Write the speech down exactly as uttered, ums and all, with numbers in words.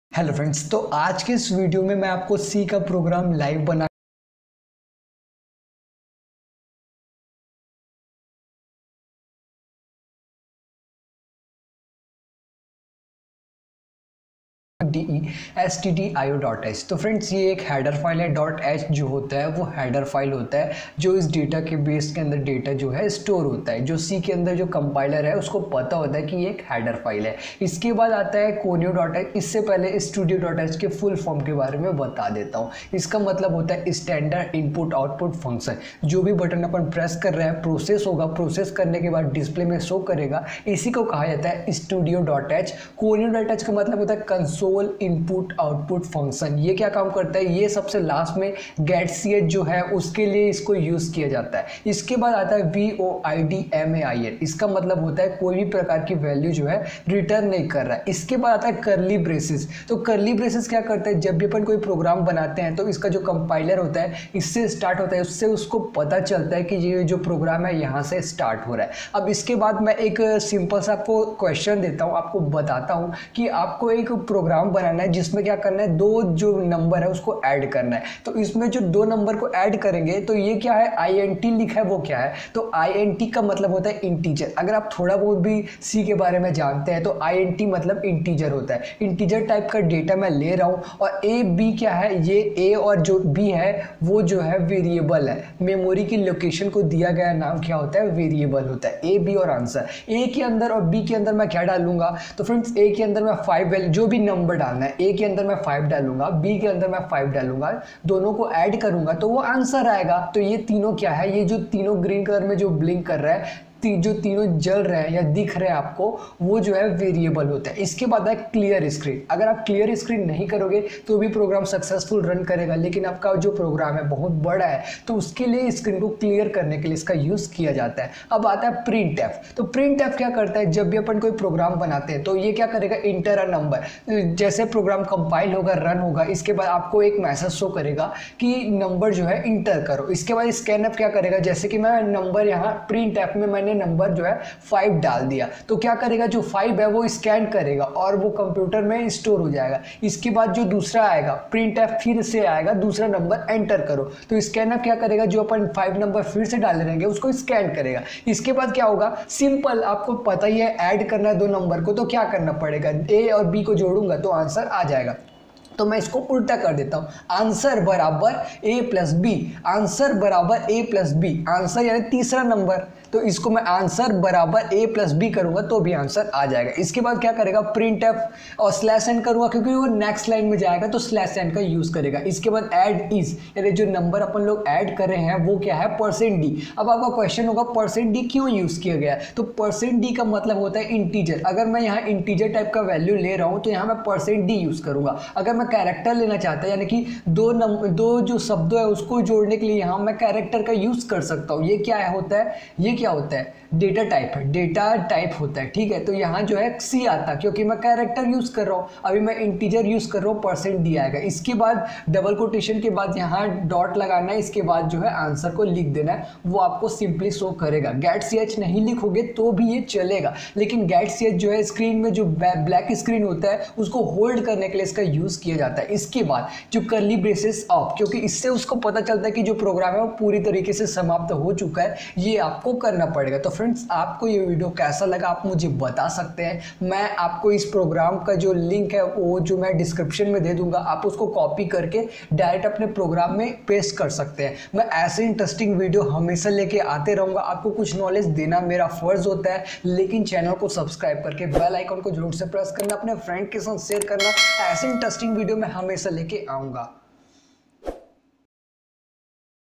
Hello friends, तो आज के इस वीडियो में मैं आपको सी का प्रोग्राम लाइव बना D E S T D I O dot H. तो फ्रेंड्स, ये एक हेडर फाइल है। डॉट एच जो होता है वो हेडर फाइल होता है जो इस डेटा के बेस के अंदर डेटा जो है स्टोर होता है। जो सी के अंदर जो कंपाइलर है उसको पता होता है कि ये एक हेडर फाइल है। इसके बाद आता है conio डॉट एच। इससे पहले स्टूडियो डॉट एच के फुल फॉर्म के बारे में बता देता हूँ। इसका मतलब होता है स्टैंडर्ड इनपुट आउटपुट फंक्शन। जो भी बटन अपन प्रेस कर रहे हैं प्रोसेस होगा, प्रोसेस करने के बाद डिस्प्ले में शो करेगा। इसी को कहा जाता है studio dot H. conio dot H का मतलब होता है कंसोल इनपुट आउटपुट फंक्शन। ये क्या काम करता है, ये सबसे लास्ट में गेट सी एच जो है उसके लिए इसको यूज किया जाता है। इसके बाद आता है V O I D M A I N. इसका मतलब होता है कोई भी प्रकार की वैल्यू जो है रिटर्न नहीं कर रहा है। इसके बाद आता है करली ब्रेसेस। तो करली ब्रेसेस क्या करता है, जब भी अपन कोई प्रोग्राम बनाते हैं तो इसका जो कंपाइलर होता है इससे स्टार्ट होता है, उससे उसको पता चलता है कि ये जो प्रोग्राम है यहाँ से स्टार्ट हो रहा है। अब इसके बाद मैं एक सिंपल सा आपको क्वेश्चन देता हूँ, आपको बताता हूँ कि आपको एक प्रोग्राम बनाना है जिसमें क्या करना है, दो जो नंबर है उसको ऐड करना है। तो इसमें जो दो नंबर को ऐड करेंगे तो ये क्या है, आई एन टी लिखा है वो क्या है, तो आई एन टी का मतलब होता है इंटीजर। अगर आप थोड़ा बहुत भी सी के बारे में जानते हैं तो आई एन टी मतलब इंटीजर होता है। इंटीजर टाइप का डेटा मैं ले रहा हूँ। और ए बी क्या है, ये ए और जो बी है वो जो है वेरिएबल है। मेमोरी की लोकेशन को दिया गया नाम क्या होता है, वेरिएबल होता है। ए बी और आंसर। ए के अंदर और बी के अंदर मैं क्या डालूंगा, तो फ्रेंड्स ए के अंदर मैं फाइव वैल्यू जो भी नंबर डालना है, ए के अंदर मैं फाइव डालूंगा, बी के अंदर मैं फाइव डालूंगा, दोनों को ऐड करूंगा तो वो आंसर आएगा। तो ये तीनों क्या है, ये जो तीनों ग्रीन कलर में जो ब्लिंक कर रहा है, ती, जो तीनों जल रहे हैं या दिख रहे हैं आपको, वो जो है वेरिएबल होता है। इसके बाद है क्लियर स्क्रीन। अगर आप क्लियर स्क्रीन नहीं करोगे तो भी प्रोग्राम सक्सेसफुल रन करेगा, लेकिन आपका जो प्रोग्राम है बहुत बड़ा है तो उसके लिए स्क्रीन को क्लियर करने के लिए इसका यूज किया जाता है। अब आता है प्रिंट एफ। तो प्रिंट एफ क्या करता है, जब भी अपन कोई प्रोग्राम बनाते हैं तो ये क्या करेगा, इंटर अ नंबर। जैसे प्रोग्राम कंपाइल होगा, रन होगा, इसके बाद आपको एक मैसेज शो करेगा कि नंबर जो है इंटर करो। इसके बाद स्कैन एफ क्या करेगा, जैसे कि मैं नंबर यहाँ प्रिंट एफ में मैंने नंबर जो है फाइव डाल दिया तो क्या करेगा, जो फाइव है वो स्कैन करेगा और वो कंप्यूटर में स्टोर हो जाएगा। इसके बाद जो दूसरा आएगा प्रिंट एफ, फिर से आएगा दूसरा नंबर एंटर करो, तो स्कैन एफ क्या करेगा, जो अपन फाइव नंबर फिर से डाल रहेंगे उसको स्कैन करेगा। इसके बाद क्या होगा, सिंपल, आपको पता ही है ऐड करना है दो नंबर को, तो क्या करना पड़ेगा, ए और बी को जोड़ूंगा तो आंसर आ जाएगा। तो मैं इसको उल्टा कर देता हूं, आंसर बराबर ए प्लस बी। आंसर बराबर ए प्लस बी, आंसर यानी तीसरा नंबर, तो इसको मैं आंसर बराबर ए प्लस बी करूंगा तो भी आंसर आ जाएगा। इसके बाद क्या करेगा, प्रिंट एफ और स्लैश एन करूंगा क्योंकि वो नेक्स्ट लाइन में जाएगा तो स्लैश एन का यूज करेगा। इसके बाद ऐड इज, यानी जो नंबर अपन लोग ऐड कर रहे हैं वो क्या है, परसेंट डी। अब आपका क्वेश्चन होगा परसेंट डी क्यों यूज किया गया है, तो परसेंट डी का मतलब होता है इंटीजर। अगर मैं यहाँ इंटीजर टाइप का वैल्यू ले रहा हूँ तो यहाँ मैं परसेंट डी यूज करूंगा। अगर मैं कैरेक्टर लेना चाहता है, यानी कि दो नंबर दो जो शब्दों है उसको जोड़ने के लिए यहाँ मैं कैरेक्टर का यूज कर सकता हूँ। ये क्या है होता है, ये क्या होता है, डेटा टाइप है, डेटा टाइप होता है, ठीक है। तो यहाँ जो है सी आता क्योंकि मैं कैरेक्टर यूज कर रहा हूँ। अभी मैं इंटीजर यूज कर रहा हूँ, परसेंट डी आएगा। इसके बाद डबल कोटेशन के बाद यहाँ डॉट लगाना है, इसके बाद जो है आंसर को लिख देना है, वो आपको सिंपली शो करेगा। गेट सी एच नहीं लिखोगे तो भी ये चलेगा, लेकिन गेट सी एच जो है स्क्रीन में जो ब्लैक स्क्रीन होता है उसको होल्ड करने के लिए इसका यूज किया जाता है। इसके बाद जो करली ब्रेसेस ऑफ, क्योंकि इससे उसको पता चलता है कि जो प्रोग्राम है वो पूरी तरीके से समाप्त हो चुका है, ये आपको करना पड़ेगा। तो फ्रेंड्स, आपको ये वीडियो कैसा लगा आप मुझे बता सकते हैं। मैं आपको इस प्रोग्राम का जो लिंक है वो जो मैं डिस्क्रिप्शन में दे दूंगा, आप उसको कॉपी करके डायरेक्ट अपने प्रोग्राम में पेस्ट कर सकते हैं। मैं ऐसे इंटरेस्टिंग वीडियो हमेशा लेके आते रहूंगा, आपको कुछ नॉलेज देना मेरा फर्ज होता है, लेकिन चैनल को सब्सक्राइब करके बेल आइकन को जरूर से प्रेस करना, अपने फ्रेंड के साथ शेयर करना। ऐसे इंटरेस्टिंग वीडियो मैं हमेशा लेके आऊँगा।